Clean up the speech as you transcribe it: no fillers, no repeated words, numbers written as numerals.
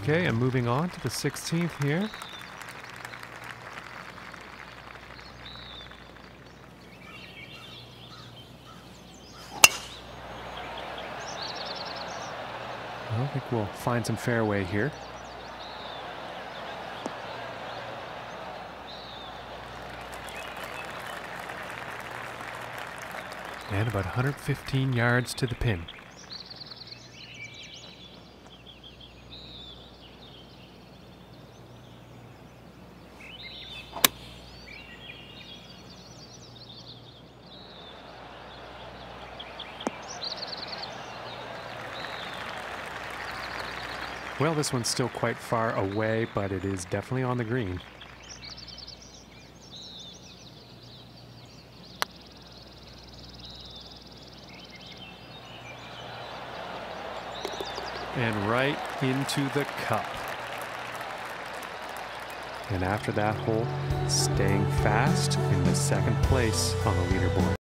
Okay, and moving on to the 16th here. I think we'll find some fairway here. And about 115 yards to the pin. Well, this one's still quite far away, but it is definitely on the green. And right into the cup. And after that hole, staying fast in the second place on the leaderboard.